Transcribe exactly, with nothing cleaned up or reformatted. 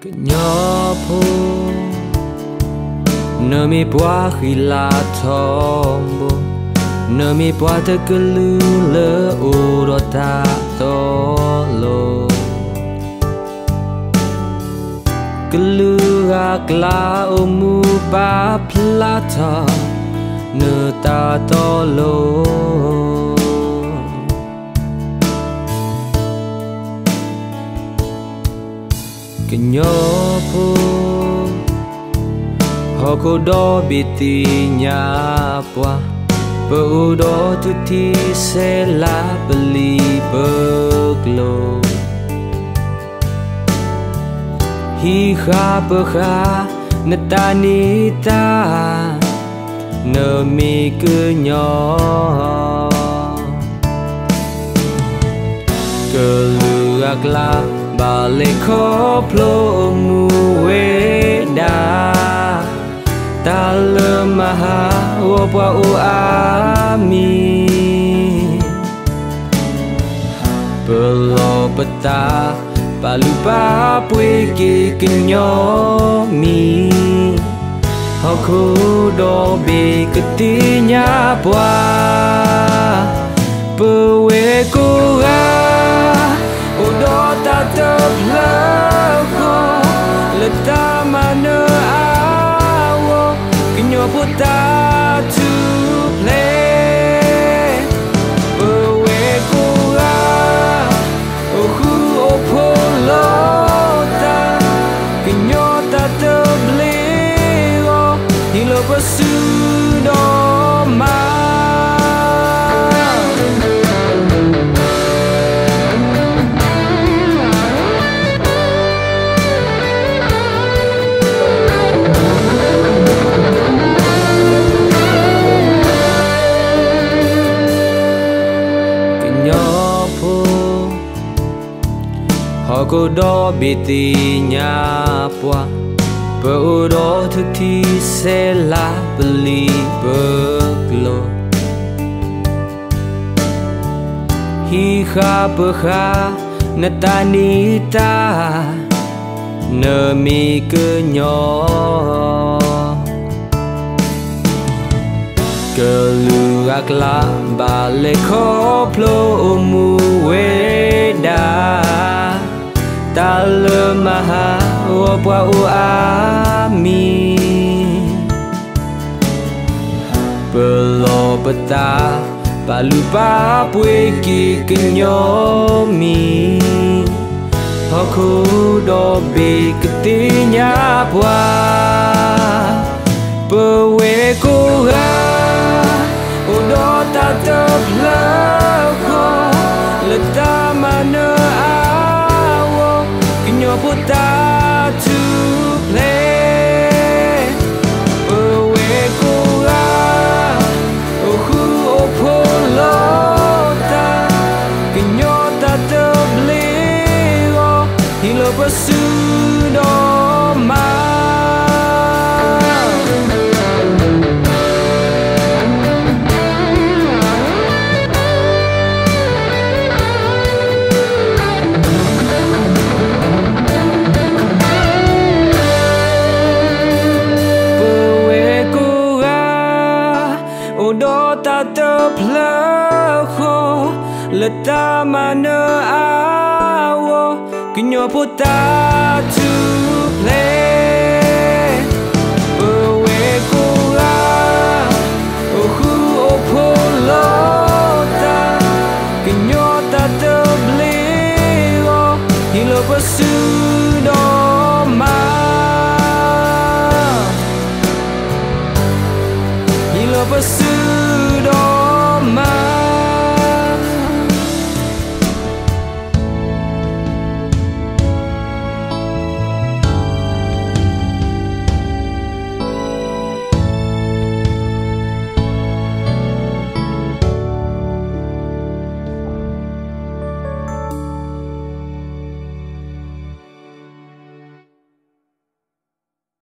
Kenyapo nami puah khila thombo nami puah tekelu le urota tolo kelu akla umu pa plata ne ta tolo Kenyapo hoko do biti nyapwa Peudo tuti sela beli beglo Hiha beha netanita Nemi kenyo Keluaklah balik koplo muweda Talemaha wapa uami Pelo peta palu papui ki kenyomi Aku dobi ketinya puah Pewe kurang Udah tak terlaku Letak mana awak Kenyapo tak to play Pewe kurang Aku opolo tak Kenyapo tak terbeli Hilo pesudoma Hoko do biti nyapwa Peudo tuti sela beli beglo Hiha beha netanita Nemi kenyo Keluaklah balik koplo muweda Talemaha wapa uami Pelo peta palu papui ki kenyomi Aku dobi ketinya puah Pewe kurang Udah tak terlaku Letak mana Kenyapo tak to play Pewe kurang Aku opolo tak Kenyapo tak terbeli Hilo pesudoma Udah tak terpelaku Letak mana awak Kenyapo tak to play Pewe kurang